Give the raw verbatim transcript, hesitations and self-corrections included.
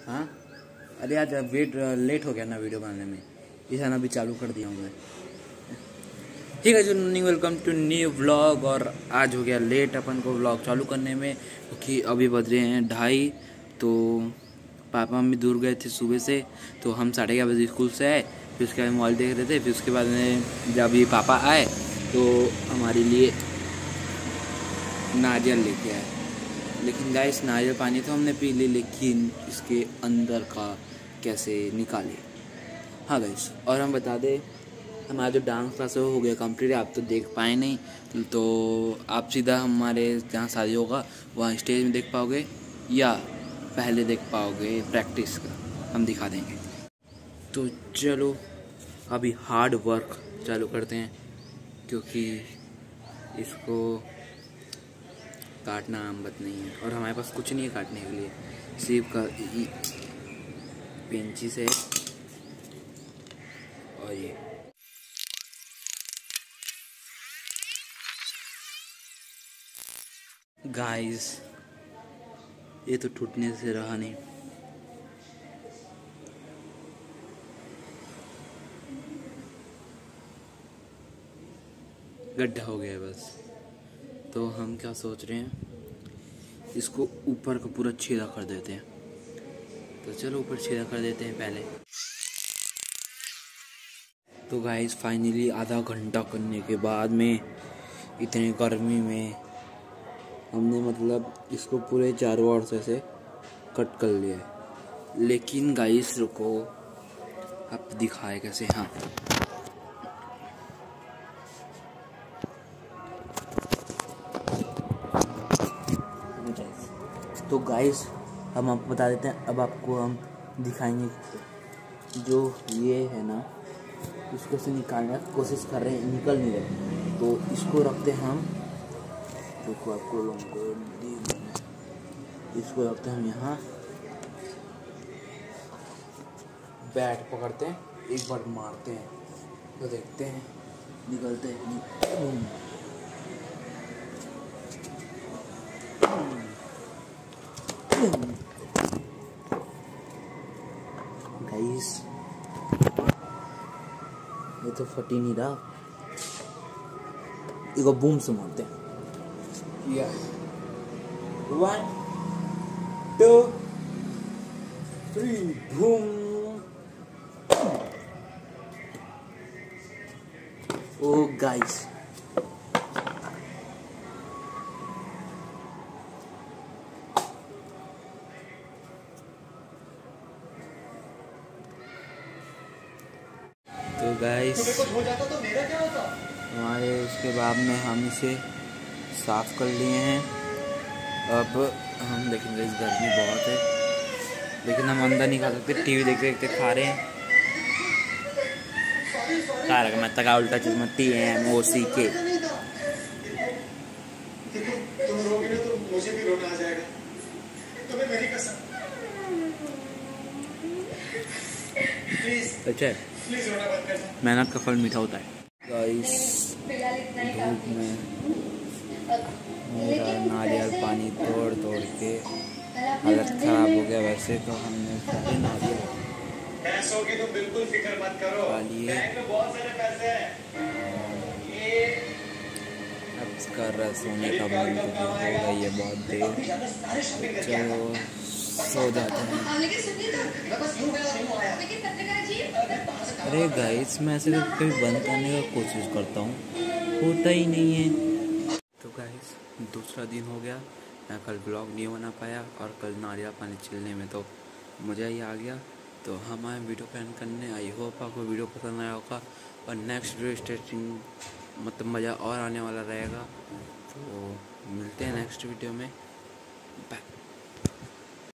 हाँ अरे आज वेट लेट हो गया ना वीडियो बनाने में, इसे ना भी चालू कर दिया हूँ मैं। ठीक है जो new welcome to new vlog. और आज हो गया लेट अपन को व्लॉग चालू करने में, क्योंकि अभी बज रहे हैं ढाई। तो पापा मम्मी दूर गए थे सुबह से, तो हम साढ़े ग्यारह बजे स्कूल से आए। फिर उसके बाद मोबाइल देख रहे थे। फिर उसके बाद में जब ये पापा आए तो हमारे लिए नारियल लेके आए। लेकिन गाइस नारियल पानी तो हमने पी ली, लेकिन इसके अंदर का कैसे निकाले। हाँ गाइस, और हम बता दें हमारा जो डांस क्लास है वो हो गया कंप्लीट। आप तो देख पाए नहीं, तो आप सीधा हमारे जहाँ शादी होगा वहाँ स्टेज में देख पाओगे, या पहले देख पाओगे प्रैक्टिस का हम दिखा देंगे। तो चलो अभी हार्ड वर्क चालू करते हैं, क्योंकि इसको काटना आम बात नहीं है। और हमारे पास कुछ नहीं है काटने के लिए, सिर्फ का पेंची से और ये गाइस, ये तो टूटने से रहा नहीं। गड्ढा हो गया है बस। तो हम क्या सोच रहे हैं, इसको ऊपर का पूरा छेदा कर देते हैं। तो चलो ऊपर छेदा कर देते हैं पहले। तो गाइस फाइनली आधा घंटा करने के बाद में, इतने गर्मी में, हमने मतलब इसको पूरे चारों ओर से से कट कर लिया है। लेकिन गाइस रुको, अब दिखाए कैसे। हाँ तो गाइस हम आपको बता देते हैं, अब आपको हम दिखाएंगे। जो ये है ना, इसको से निकालने की कोशिश कर रहे हैं, निकल नहीं रहे। तो इसको रखते हैं हम, देखो आपको लोगों को, इसको रखते हैं हम यहाँ, बैट पकड़ते हैं, एक बार मारते हैं तो देखते हैं निकलते हैं। गाइस ये तो फटी नहीं रहा, इसको बूम से मारते हैं। One two three boom. Oh guys तो गाइस हमारे उसके बाद में हम इसे साफ कर लिए हैं। अब हम देखेंगे, इस गर्मी बहुत है, लेकिन हम अंदर नहीं खा सकते, टीवी देखते देखते खा रहे हैं। कार मैं तका उल्टा चीज मती एम ओ सी के। अच्छा मेहनत का फल मीठा होता है। गाइस धूप में मेरा नारियल पानी तोड़ तोड़ के हालत खराब हो गया। वैसे तो हमने सारे नारियल खा लिए। अब कर रहा सोने का मन, तो हो गई है बहुत देर, चलो सो जाते हैं। अरे गाइस मैं ऐसे कभी बंद करने का कोशिश करता हूँ, होता ही नहीं है। तो गाइस दूसरा दिन हो गया, मैं कल ब्लॉग नहीं बना पाया, और कल नारियल पानी छिलने में तो मज़ा ही आ गया। तो हम आए वीडियो प्लान करने। आई होप आपको वीडियो पसंद आया होगा, और नेक्स्ट वीडियो स्टेटिंग मतलब मज़ा और आने वाला रहेगा। तो मिलते हैं नेक्स्ट वीडियो में, बाय।